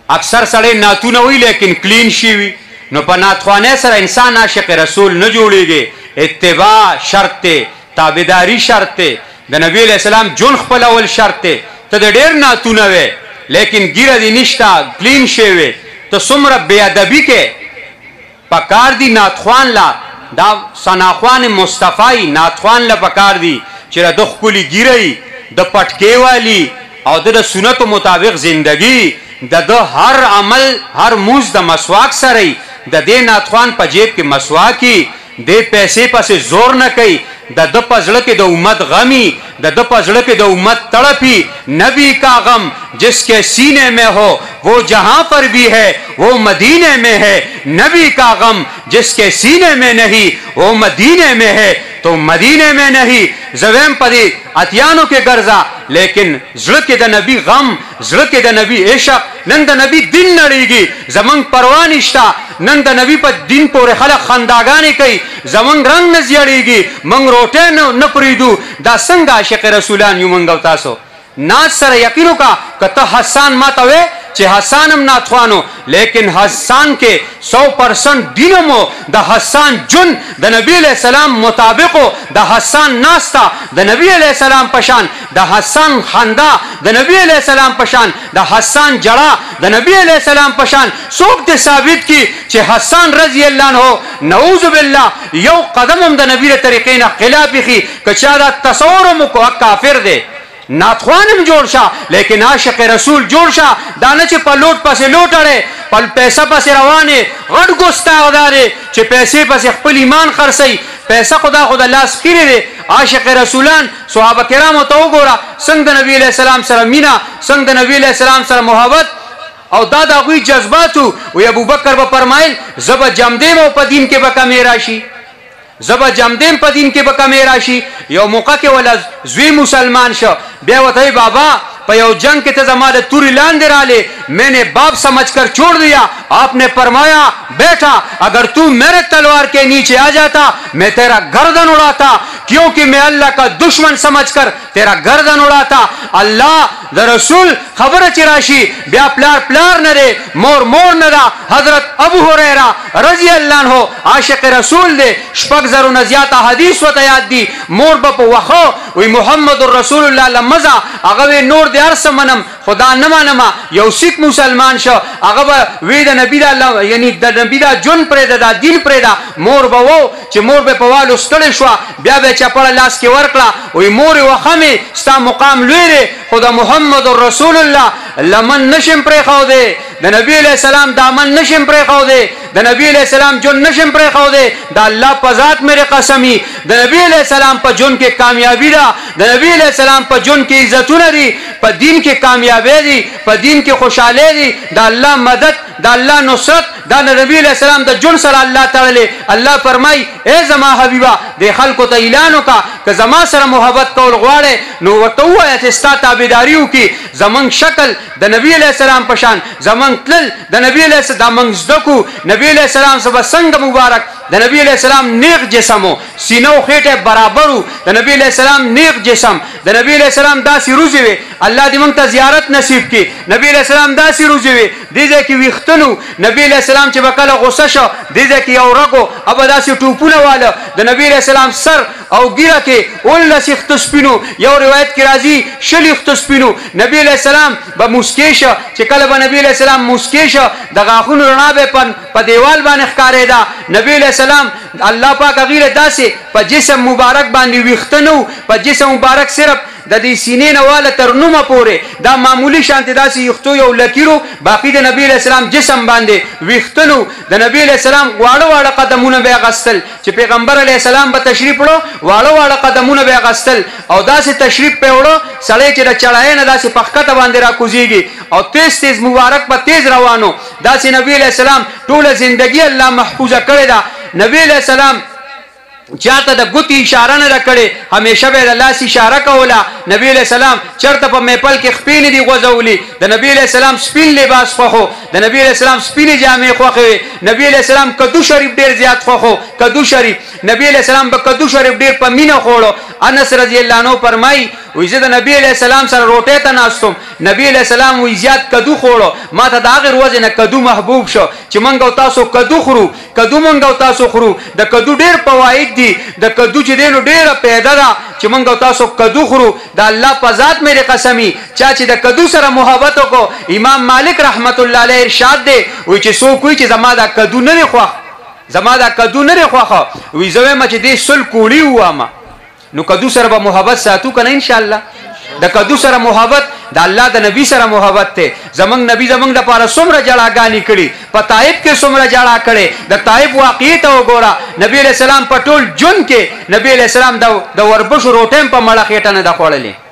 اکثر سړی نعتونه وي لیکن کلین شي وي نو په نعتخوانۍ سره انسان عاشق رسول نه جوړیږي اتباع شرط دی تابعداري شرط دی د نبی علیہ السلام جون خپلول شرط دی ته د ډېر نعتونه وې لیکن ګیره دې نشته کلین شي وې ته څومره بې ادبي کې پکار دي نعتخوان لا دا ثناخوان مصطفی نعتخوان لا پکار دي چې د ښکلي ګیرې د پټکې والی او د سنتو مطابق زندگی د هر عمل هر موز د مسواک سره د دې نعتخوان په جیب کې مسواکی د پیسې پسې زور نه کوي د پزړه کې د امت غمی د پزړه کې د امت تڑپی نبی کا غم جس کے سینے میں ہو وہ جہاں پر بھی ہے وہ مدینے میں ہے نبی کا غم جس کے سینے میں نہیں وہ مدینے میں ہے تو مدینے میں نہیں زویم پدی اتیانو کے گرزا لیکن زړه کې د نبی غم زړه کې د نبی عشق نن د نبی دین نړیږي زمنګ پروا نشتا نن د نبی په دین پورې خلک خنداګانې کوي زمنګ رنگ نه زیړیږي منګ روټه نه پریدو دا څنګه عاشق رسولان یو منګو تاسو ناز سره یقینو کا کته حسان ماتوي چې حسانم ناتخوانو لیکن حسان کې 100% دینمو د حسان جن د نبی علیہ السلام مطابقو د حسان ناستا د نبی علیہ السلام پشان د حسان خندا د نبی علیہ السلام پشان د حسان جړه د نبی علیہ السلام پشان څوک ته ثابت کی چې حسان رضی الله عنه نعوذ بالله یو قدم هم د نبی طریقې نه خلاف کی کچا دا تصور مو کو کافر دی ناتخوانم جوړ شه لیکن عاشق رسول جوړ شه دانه چې په لوټ پسې لوټړې په پیسې پسې روانه غټ ګستاغدارې چې پیسې پسې خپل ایمان خرڅي پیسې خدا لاس خیره دي عاشق رسولان صحابه کرامو ته وګوره څنګه د نبی علیہ السلام سره مینا څنګه د نبی علیہ السلام سره محبت او دا غوي جذباتو او ابو بکر به فرمایل زب جمدیم او په دین کې به کمی راشي زب جمدیم په دین کې به کمی راشي یو موقع کې ولا زوی مسلمان شو بیا وته بابا په یو جنگ کې ته زماده توری لاندې رااله میں نے باپ سمجھ کر چھوڑ دیا آپ نے فرمایا بیٹا اگر تو میرے تلوار کے نیچے آ جاتا میں تیرا گردن اڑاتا کیونکہ میں اللہ کا دشمن سمجھ کر تیرا گردن اڑاتا اللہ دا رسول خبر چراشی بیا پلار نرے مور نرا حضرت ابو ہریرہ رضی اللہ عنہ عاشق رسول دے شپږ زرو نزیاتا حدیث و تیاد دی مور بپ وخو وی محمد رسول اللہ لمزا اغوی نور دی ارس منم خدا نما یو سیک مسلمان شو اغوی وی دا نبی دا اللہ یعنی دا نبی دا جن پریدا دا دین پریدا مور بوو چې مور به پوالو ستړي شو بیا به چپړه لاس کې ورکړه وی مور وخمه ستا مقام لوی خدا محمد رسول الله لمن نشم پرې خو دے د نبی علیہ السلام دامن نشم پرې خو دے د نبی علیہ السلام جن نشم پرې خو دے دا الله په ذات میرے قسمی د نبی علیہ السلام په جن کې کامیابی دا د نبی علیہ السلام په جن کې عزتونه دي په دین کې کامیابی دي په دین کې خوشاله دي دا الله مدد دا الله نصرت دا نبی علیہ السلام د جن سره الله تعالی الله فرمای اے زما حبیبا د خلکو ته اعلان وکا که زما سره محبت کول غواړي نو وته وایي چې ستا تابعداریو کې زمنګ شکل د نبی علیہ السلام پشان زمنګ تل د نبی علیہ السلام منځ دکو نبی علیہ السلام سبا څنګه مبارک د نبی علیہ السلام نیک جسمو سینو خېټه برابرو د نبی علیہ السلام نیک جسم د نبی علیہ السلام داسې روزي وي الله دې موږ ته زیارت نصیب کړي نبی علیہ السلام داسې روزي وي دې کې وختنو نبی علیہ السلام چې وکاله غوسه شو دې کې یو رګو ابا داسې ټوپونه واله د نبی علیہ السلام سر او ګیره کې ول سخت سپینو یو روایت کې راځي شلی خت سپینو نبی علیہ السلام به مسکیشه چې کله به نبی علیہ السلام مسکیشه د غاخونو رڼا به په دیوال باندې ښکارېدا نبی علیہ السلام الله پاک غیره داسې په جسم مبارک باندې وختنو په جسم مبارک صرف د دې سینې نه واله تر نومه پورې دا معمولی شانته داسې یختو یو لکیرو باقی د نبی علیہ السلام جسم باندې وختنو د نبی علیہ السلام واړه قدمونه به غسل چې پیغمبر علیہ السلام به تشریف وړو واړه قدمونه به غسل او داسې تشریف په وړو سړی چې د چړای نه داسې پخکته باندې را کوزيږي او تیز مبارک په تیز روانو داسې نبی علیہ السلام ټول زندگی الله محفوظه کړی دا نبی علیہ السلام چاته د ګوتی اشاره نه کړي همیشه به د لاس اشاره کوله نبی علیہ السلام چرته په میپل کې خپین دی غوځولي د نبی علیہ السلام سپین لباس خوخو د نبی علیہ السلام سپین جامې خوخوي نبی علیہ السلام کدو شریف ډیر زیات خوخو کدو شریف نبی علیہ السلام به کدو شریف ډیر په مینه خوړو انس رضی الله عنه فرمای وې زه د نبی علیہ السلام سره روټه ته ناستم نبی علیہ السلام وې زیات کدو خوړو ما ته د هغه ورځ نه کدو محبوب شو چې مونږ تاسو کدو خورو کدو مونږ تاسو خورو د کدو ډیر فواید دي د کدو چې دینو ډیره پیدا ده چې مونږ تاسو کدو خورو د الله په ذات مې قسمی چا چې د کدو سره محبت وکړو امام مالک رحمت الله علیه ارشاد دی وې چې څوک وي چې زما دا کدو نه خوښ زما دا کدو نه خوښه وې زوی ما چې دې سل کوړی وامه نو کدو سره به محبت ساتو کنه ان شاء الله د کدو سره محبت د الله د نبی سره محبت ته زمنګ نبی زمنګ د پاره څومره جړاګانی کړي په طائف کې څومره جړا کړي د طائف واقعي ته وګوره نبی علیہ السلام په ټول جون کې نبی علیہ السلام د وربشو روټم په مړه خېټه نه د خوړلې